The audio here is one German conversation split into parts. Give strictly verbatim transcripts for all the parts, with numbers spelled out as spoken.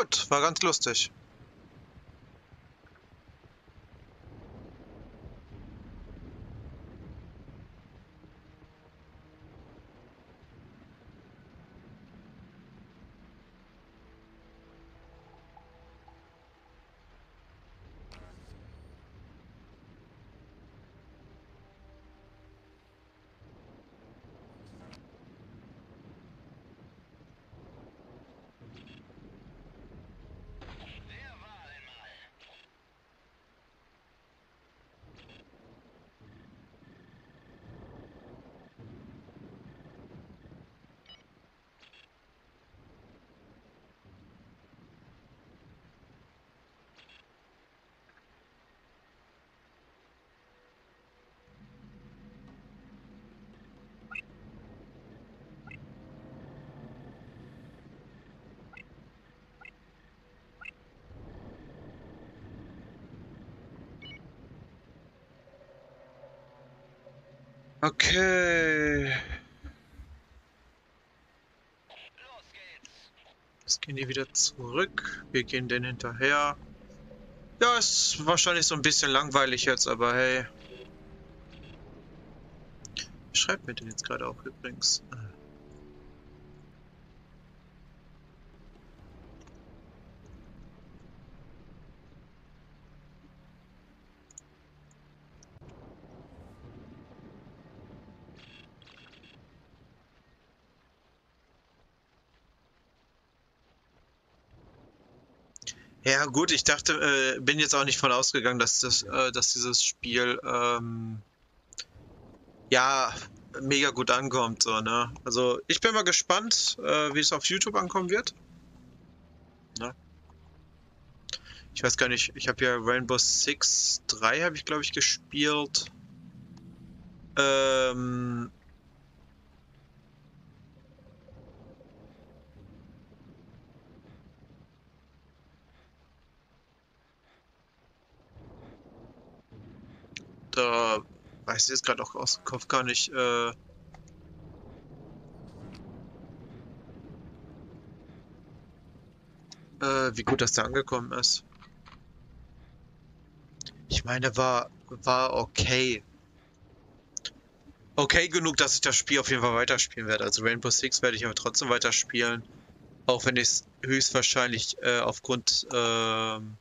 gut, war ganz lustig. Okay. Jetzt gehen die wieder zurück. Wir gehen denen hinterher. Ja, ist wahrscheinlich so ein bisschen langweilig jetzt, aber hey. Schreibt mir den jetzt gerade auch übrigens. Ja gut, ich dachte, äh, bin jetzt auch nicht von ausgegangen, dass das, äh, dass dieses Spiel ähm, ja mega gut ankommt, so, ne? Also ich bin mal gespannt, äh, wie es auf YouTube ankommen wird. Ne? Ich weiß gar nicht, ich habe ja Rainbow Six drei habe ich glaube ich gespielt. Ähm, da weiß ich jetzt gerade auch aus dem Kopf gar nicht, äh, äh, wie gut das da angekommen ist. Ich meine, war, war okay. Okay genug, dass ich das Spiel auf jeden Fall weiterspielen werde. Also Rainbow Six werde ich aber trotzdem weiterspielen. Auch wenn ich es höchstwahrscheinlich äh, aufgrund, ähm,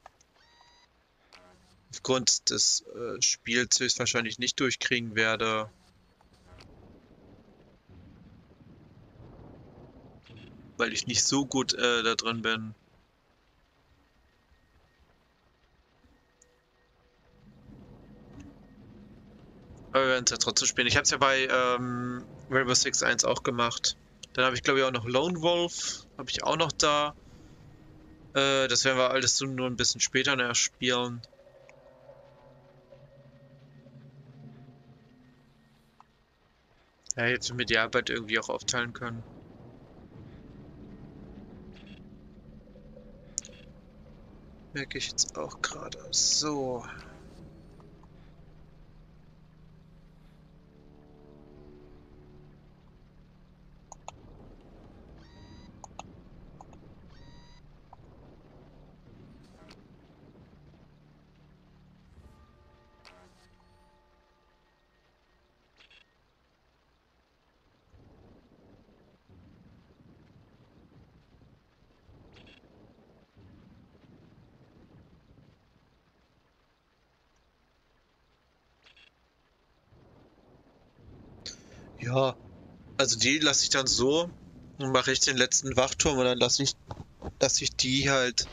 aufgrund des äh, Spiels höchstwahrscheinlich nicht durchkriegen werde. Weil ich nicht so gut äh, da drin bin. Aber wir werden es ja trotzdem spielen. Ich habe es ja bei ähm, Rainbow Six eins auch gemacht. Dann habe ich glaube ich auch noch Lone Wolf. Habe ich auch noch da. Äh, das werden wir alles so nur ein bisschen später nachher spielen. Ja, jetzt wir die Arbeit irgendwie auch aufteilen können. Merke ich jetzt auch gerade. So. Ja, also die lasse ich dann so und mache ich den letzten Wachturm und dann lasse ich, lasse ich die halt.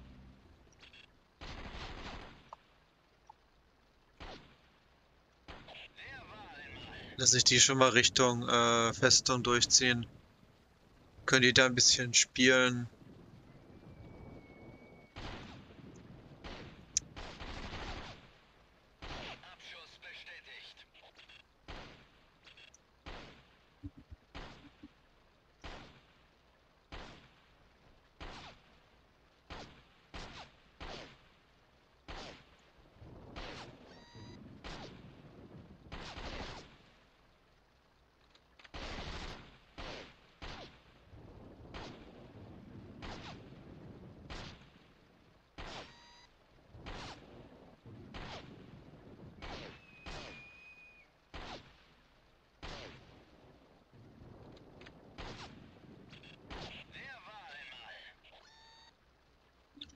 Lasse ich die schon mal Richtung äh, Festung durchziehen. Können die da ein bisschen spielen.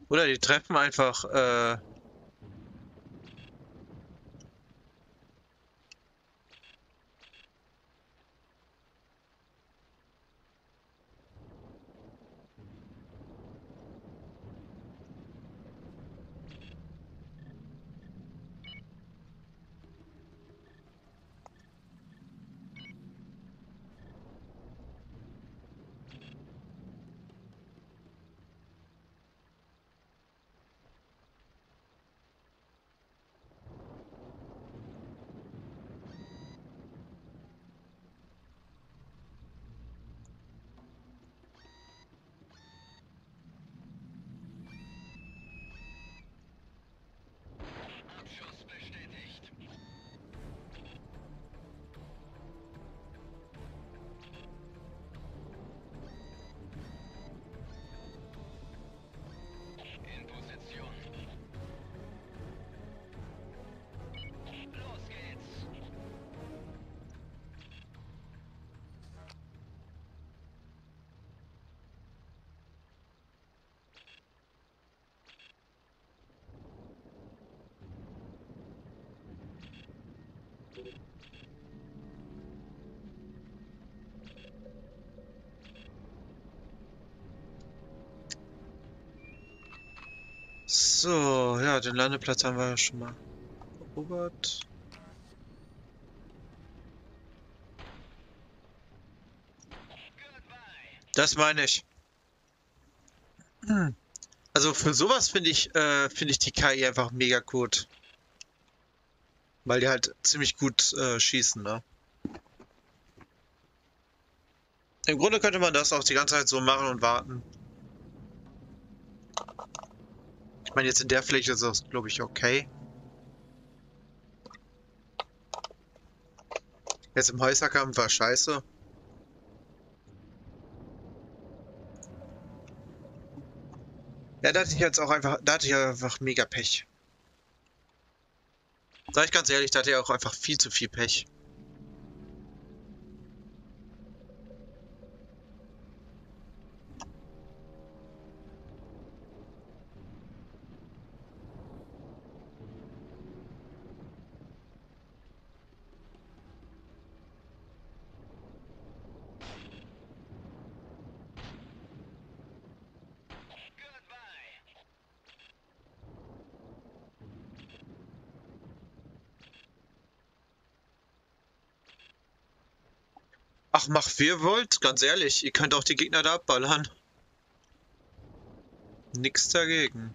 Oder die treffen einfach, äh, so, ja, den Landeplatz haben wir ja schon mal erobert. Das meine ich. Hm. Also für sowas finde ich, äh, finde ich die K I einfach mega gut. Weil die halt ziemlich gut äh, schießen, ne? Im Grunde könnte man das auch die ganze Zeit so machen und warten. Ich meine, jetzt in der Fläche ist das, glaube ich, okay. Jetzt im Häuserkampf war scheiße. Ja, da hatte ich jetzt auch einfach, da hatte ich einfach mega Pech. Sag ich ganz ehrlich, da hatte ich auch einfach viel zu viel Pech. Ach, macht wie ihr wollt, ganz ehrlich, ihr könnt auch die Gegner da abballern. Nix dagegen.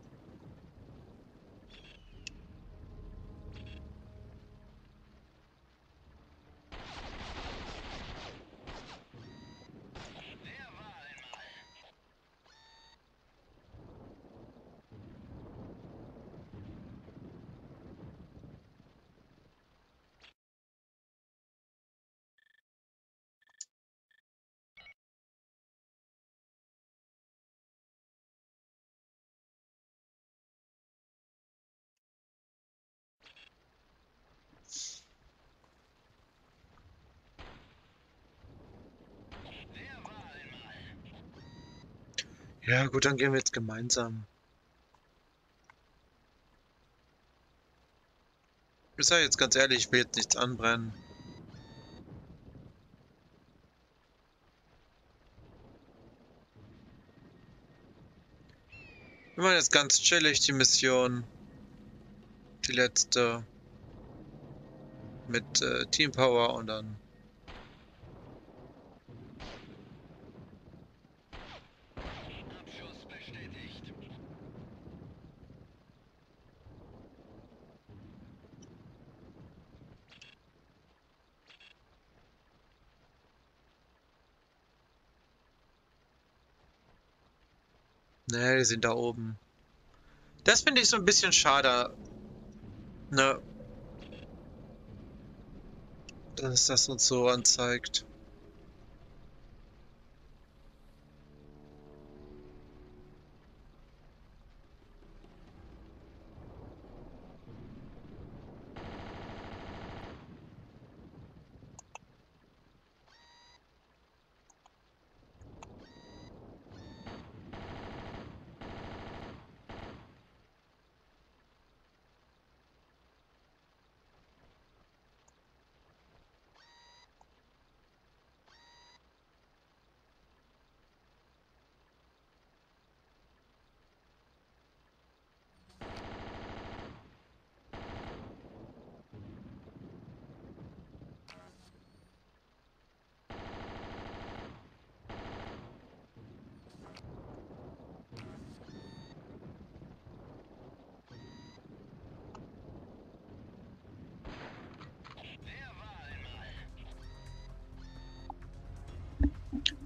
Ja, gut, dann gehen wir jetzt gemeinsam. Ich sage jetzt ganz ehrlich, ich will jetzt nichts anbrennen. Wir machen jetzt ganz chillig die Mission. Die letzte. Mit äh, Team Power und dann. Ne, die sind da oben. Das finde ich so ein bisschen schade. Ne, dass das uns so anzeigt.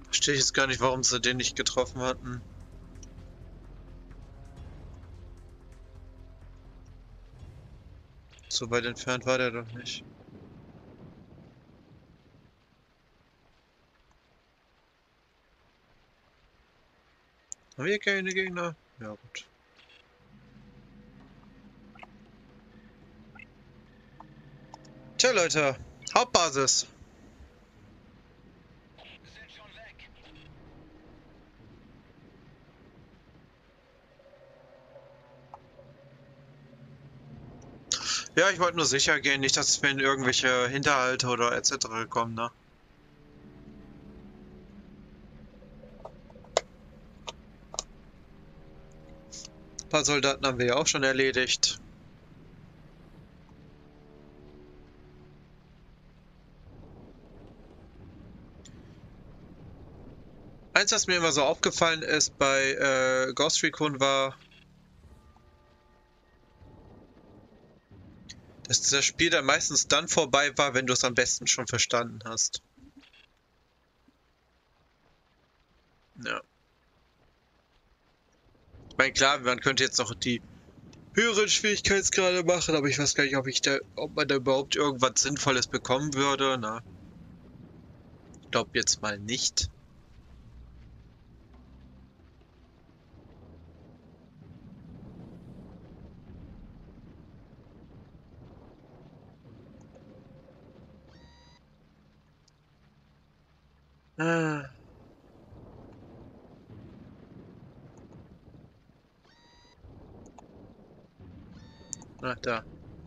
Verstehe ich jetzt gar nicht, warum sie den nicht getroffen hatten. So weit entfernt war der doch nicht. Haben wir keine Gegner? Ja, gut. Tja, Leute. Hauptbasis. Ja, ich wollte nur sicher gehen, nicht, dass wir in irgendwelche Hinterhalte oder et cetera kommen, ne? Ein paar Soldaten haben wir ja auch schon erledigt. Eins, was mir immer so aufgefallen ist bei äh, Ghost Recon war, dass das Spiel dann meistens dann vorbei war, wenn du es am besten schon verstanden hast. Ja. Ich meine, klar, man könnte jetzt noch die höheren Schwierigkeitsgrade machen, aber ich weiß gar nicht, ob ich da, ob man da überhaupt irgendwas Sinnvolles bekommen würde. Na, ich glaube jetzt mal nicht. Ah, na da.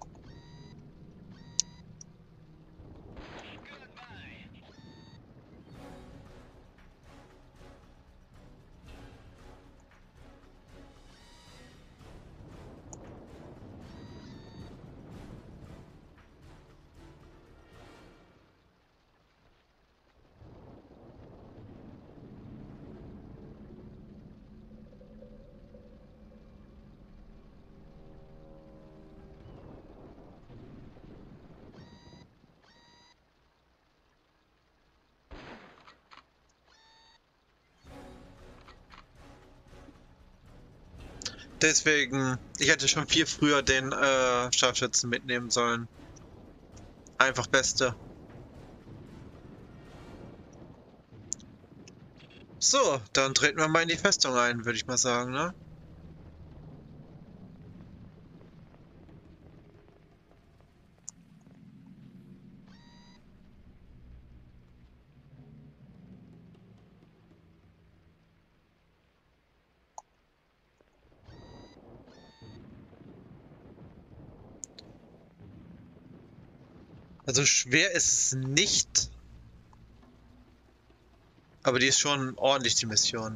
Deswegen, ich hätte schon viel früher den äh, Scharfschützen mitnehmen sollen. Einfach Beste. So, dann treten wir mal in die Festung ein, würde ich mal sagen, ne? Also schwer ist es nicht, aber die ist schon ordentlich, die Mission.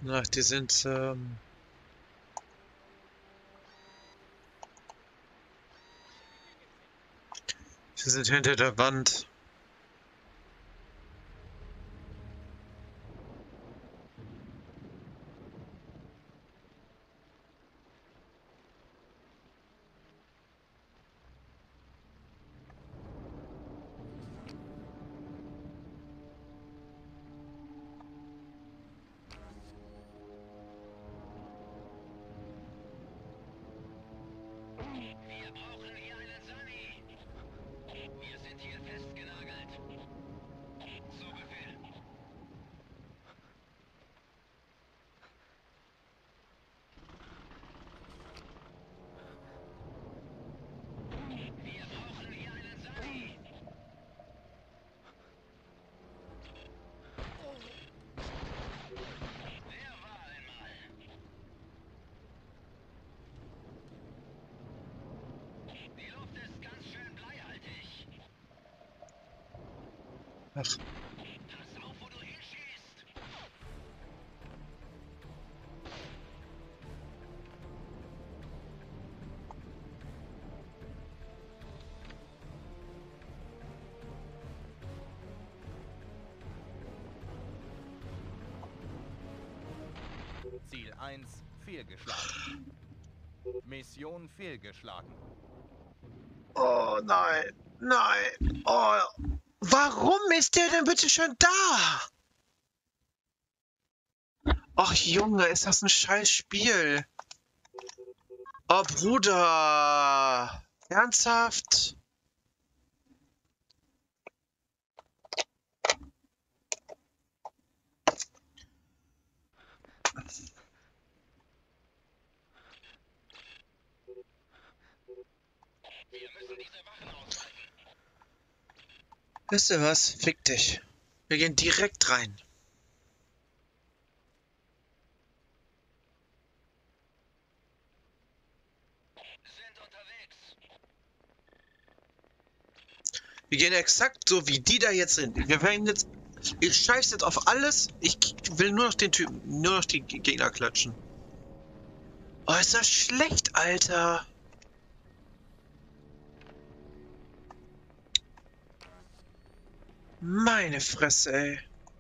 Ach, die sind, ähm... die sind hinter der Wand. Wir brauchen hier einen Sunny. Wir sind hier festgenagelt. Zu Befehl. Wir brauchen hier einen Sunny. Wer war einmal? Die Luft ist ganz schön bleihaltig. Ach, Pass auf, wo du hinschießt. Ziel eins fehlgeschlagen. Mission fehlgeschlagen. oh nein, nein, oh, warum ist der denn bitte schon da? Ach Junge, ist das ein scheiß Spiel? Oh Bruder, ernsthaft? Wir müssen diese Wachen ausschalten. Wisst ihr was? Fick dich. Wir gehen direkt rein. Sind unterwegs. Wir gehen exakt so, wie die da jetzt sind. Wir werden jetzt... Ich scheiß jetzt auf alles. Ich will nur noch den Typen, nur noch die Gegner klatschen. Oh, ist das schlecht, Alter. Meine Fresse, ey.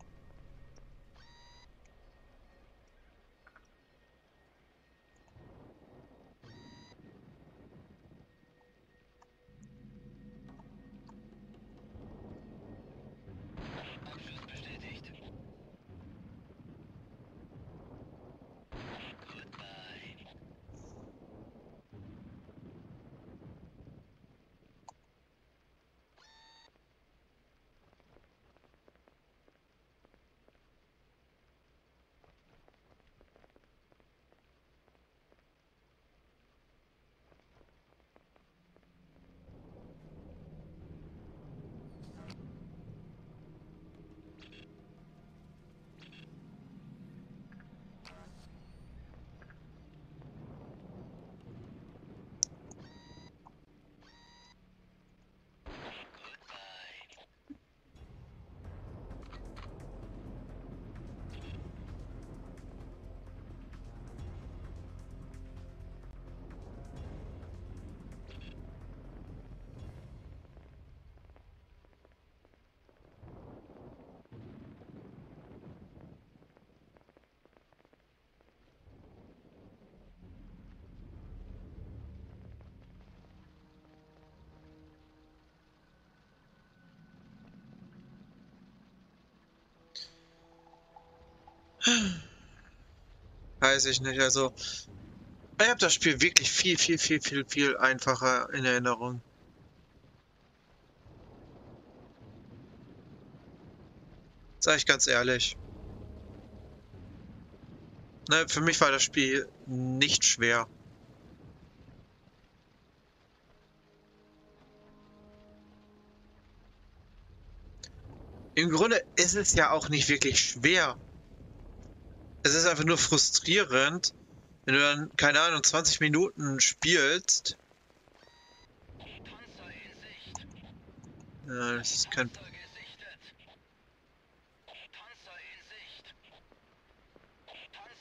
Abschluss bestätigt. Goodbye. Weiß ich nicht, also... Ich habe das Spiel wirklich viel, viel, viel, viel, viel einfacher in Erinnerung. Sag ich ganz ehrlich. Ne, für mich war das Spiel nicht schwer. Im Grunde ist es ja auch nicht wirklich schwer. Es ist einfach nur frustrierend, wenn du dann, keine Ahnung, zwanzig Minuten spielst. Panzer in Sicht. Ja, das ist kein... Panzer gesichtet. Panzer in Sicht. Panzer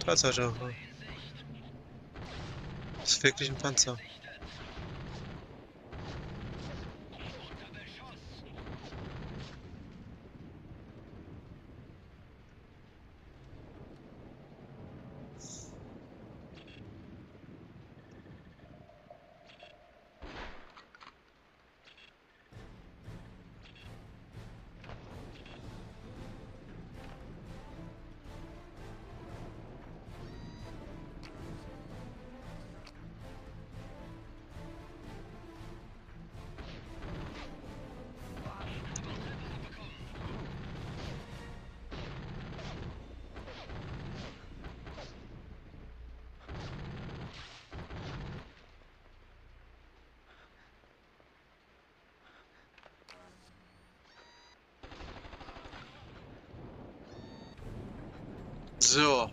Tatsache. in Sicht. Das ist wirklich ein Panzer. Gesichtet. Unter Beschuss. So.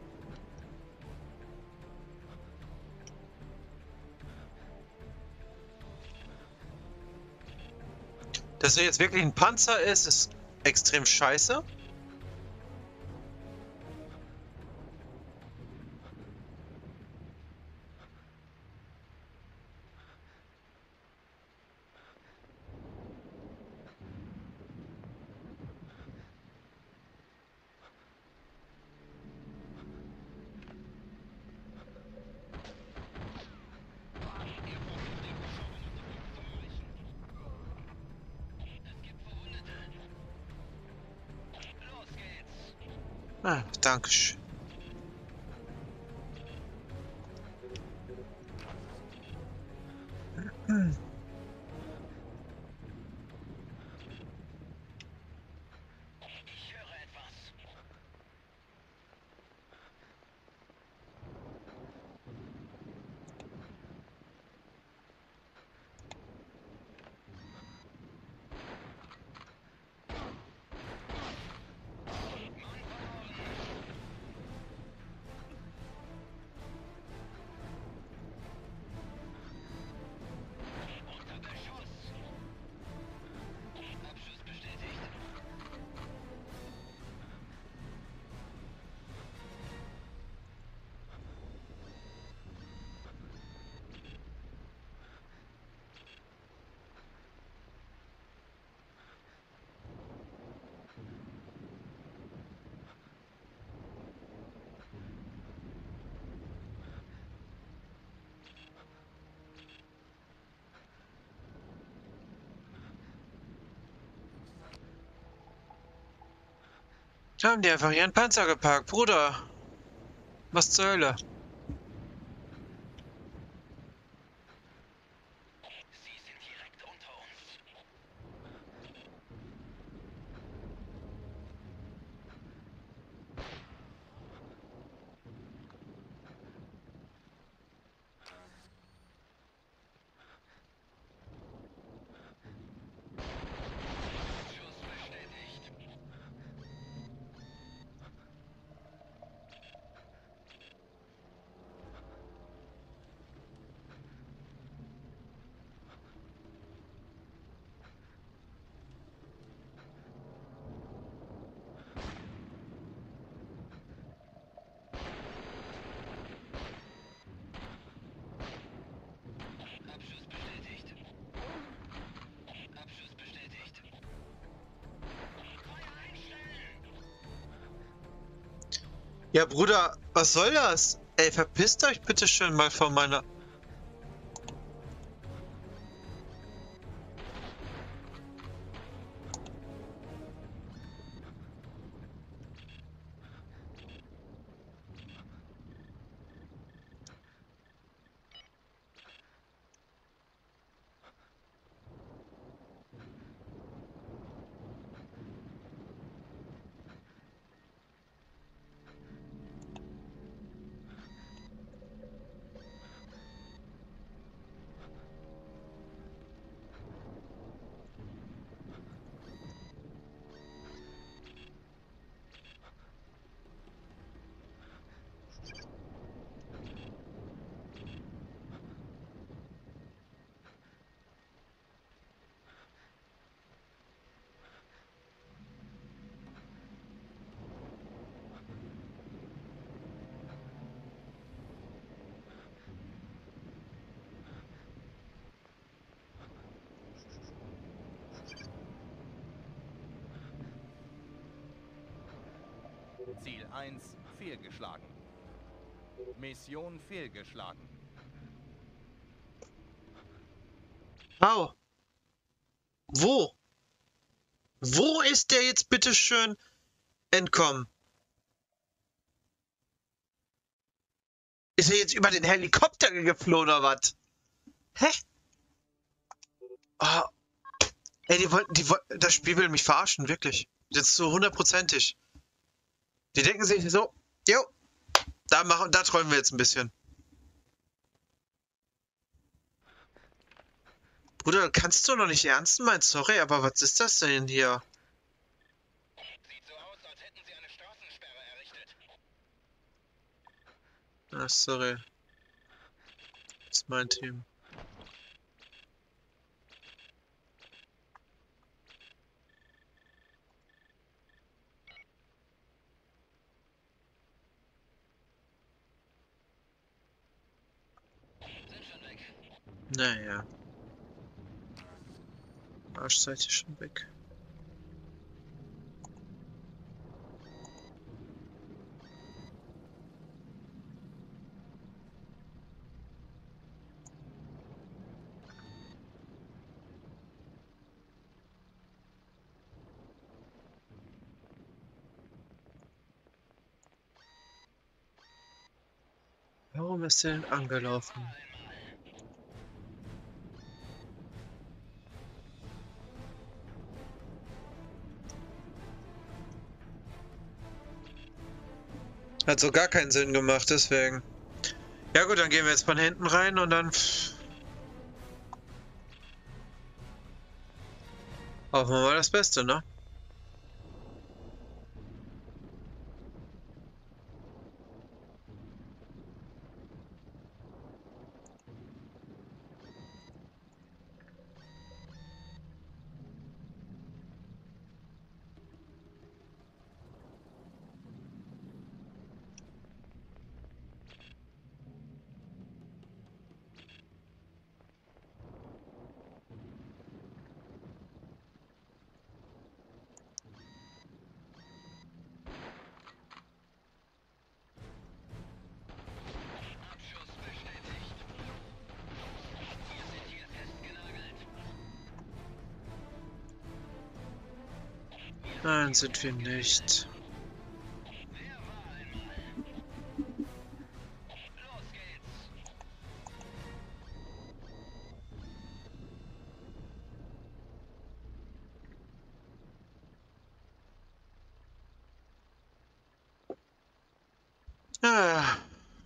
Dass er jetzt wirklich ein Panzer ist, ist extrem scheiße. Es gibt Verwundete. Los geht's. Ah, Dankeschön. Ich höre etwas. Unter Beschuss. Abschuss bestätigt. Haben die einfach ihren Panzer geparkt, Bruder. Was zur Hölle? Sie sind direkt unter uns. Abschuss bestätigt. Abschuss bestätigt. Abschuss bestätigt. Feuer einstellen! Ja, Bruder, was soll das? Ey, verpisst euch bitte schön mal von meiner... Ziel eins fehlgeschlagen. Mission fehlgeschlagen. Au. Wo? Wo ist der jetzt bitteschön entkommen? Ist er jetzt über den Helikopter geflohen oder was? Hä? Oh. Ey, die wollten, die wollten, das Spiel will mich verarschen, wirklich. Jetzt so hundertprozentig. Die denken sich so, jo, da machen, da träumen wir jetzt ein bisschen. Bruder, kannst du noch nicht ernst meinen? Sorry, aber was ist das denn hier? Sieht so aus, als hätten sie eine Straßensperre errichtet. Ah, sorry. Das ist mein Team. Sind schon weg. Naja. Arsch, seid ihr schon weg. Warum ist der denn angelaufen? Hat so gar keinen Sinn gemacht, deswegen. Ja gut, dann gehen wir jetzt von hinten rein und dann... Hoffen wir mal das Beste, ne? Abschuss bestätigt. Wir sind hier festgenagelt. Nein, sind wir nicht. Wer war einmal? Los geht's. Ah.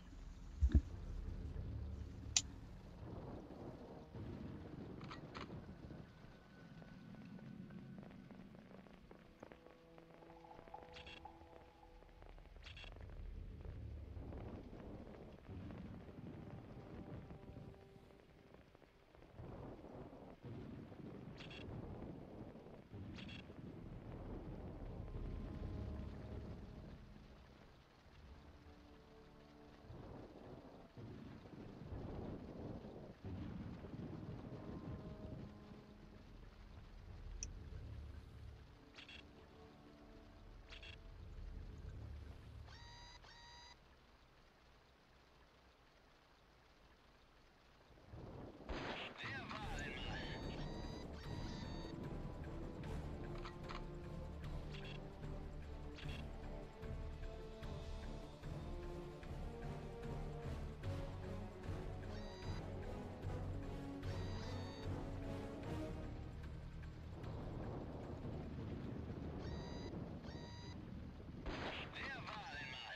Wer war einmal? Wer war einmal?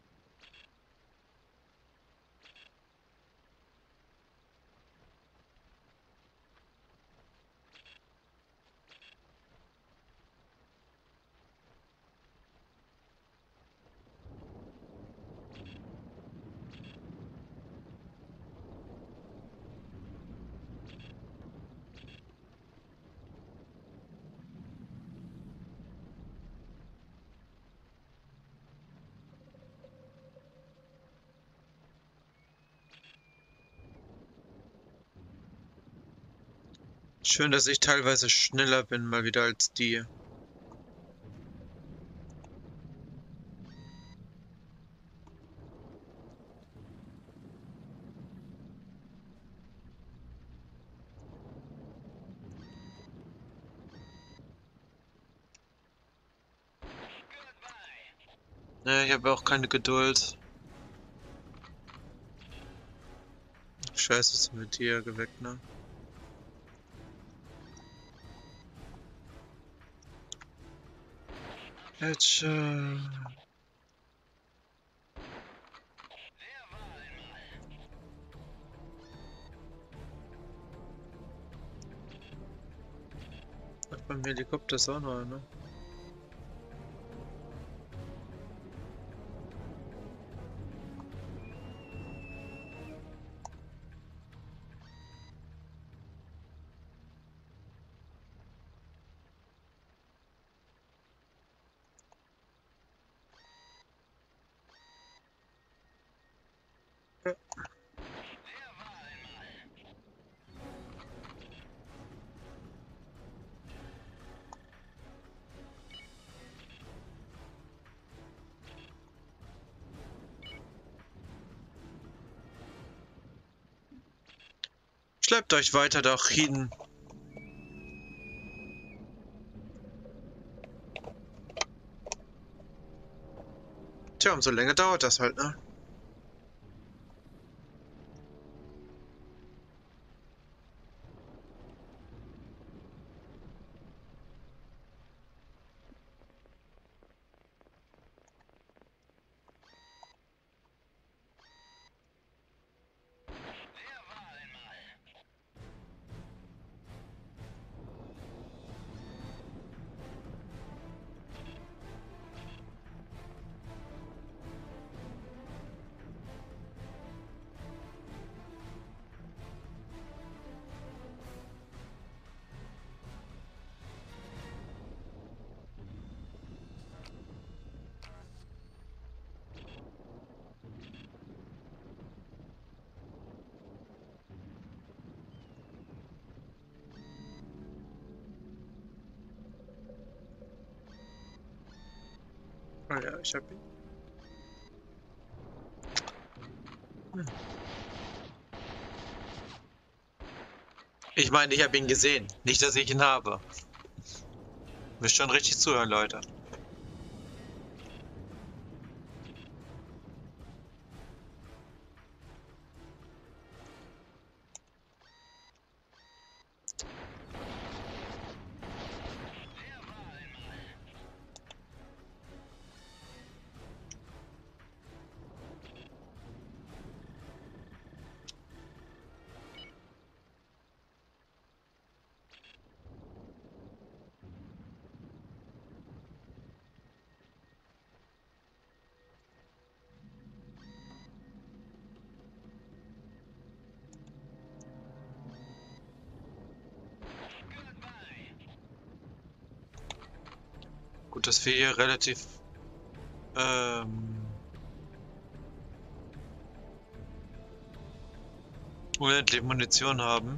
Schön, dass ich teilweise schneller bin, mal wieder als die. Ne, ich habe auch keine Geduld. Scheiße, ist mit dir geweckt, ne? Jetzt, äh... Ach, beim Helikopter ist auch noch einer. Ja. Schleppt euch weiter doch hin. Tja, umso länger dauert das halt, ne? Ah ja, ich hab ihn. Hm. Ich meine, ich habe ihn gesehen. Nicht, dass ich ihn habe. Müsst schon richtig zuhören, Leute. Gut, dass wir hier relativ ähm, unendlich Munition haben.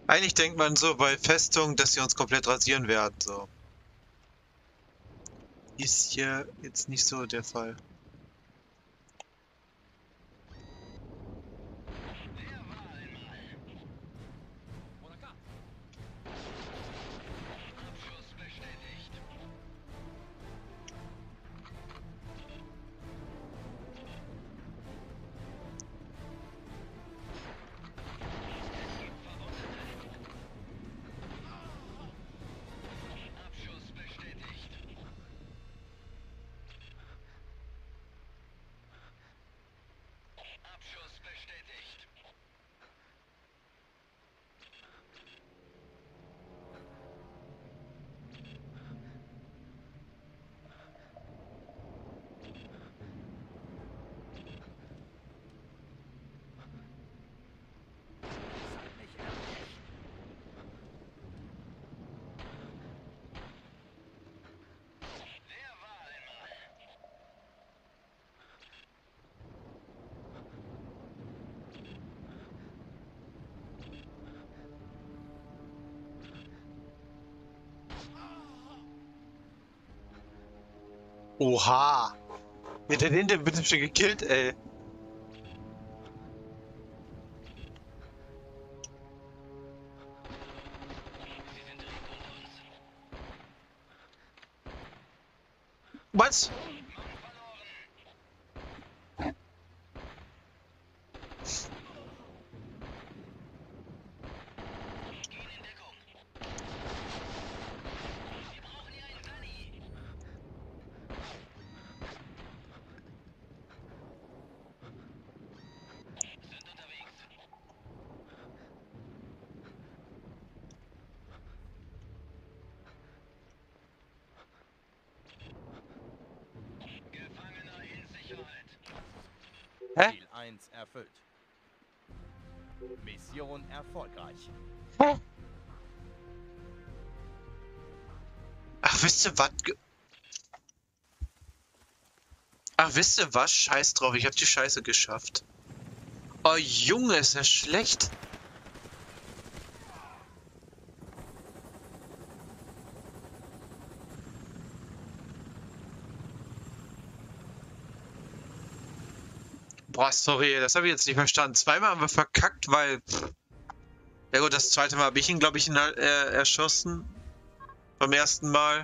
Eigentlich denkt man so bei Festungen, dass sie uns komplett rasieren werden, so. Ist hier jetzt nicht so der Fall. Der war einmal. Abschuss bestätigt. Abschuss bestätigt. Abschuss bestätigt. Der war einmal. Oha! Wie hat der den denn bitte schon gekillt, ey? Sie sind direkt unter uns. Was? Mann verloren. Gehen in Deckung. Wir brauchen hier einen Sunny. Sind unterwegs. Gefangener in Sicherheit. Hä? Ziel eins erfüllt. Mission erfolgreich. Hä? Ach, wisst ihr was? Ge- Ach, wisst ihr was? Scheiß drauf, ich hab die Scheiße geschafft. Oh, Junge, ist das schlecht. Boah, sorry, das habe ich jetzt nicht verstanden. Zweimal haben wir verkackt, weil... Pff. Ja gut, das zweite Mal habe ich ihn, glaube ich, in, äh, erschossen. Beim ersten Mal.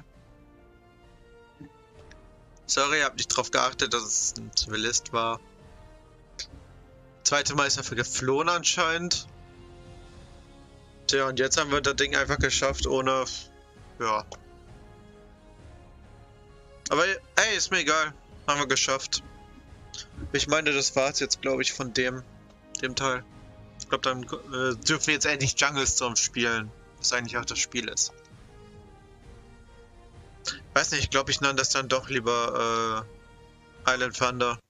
Sorry, hab nicht drauf geachtet, dass es ein Zivilist war. Zweite Mal ist er geflohen anscheinend. Tja, und jetzt haben wir das Ding einfach geschafft, ohne... Ja. Aber ey, ist mir egal. Haben wir geschafft. Ich meine, das war's jetzt, glaube ich, von dem, dem Teil. Ich glaube, dann äh, dürfen wir jetzt endlich Jungle Storm spielen. Was eigentlich auch das Spiel ist. Weiß nicht, ich glaube, ich nenne das dann doch lieber äh, Island Thunder.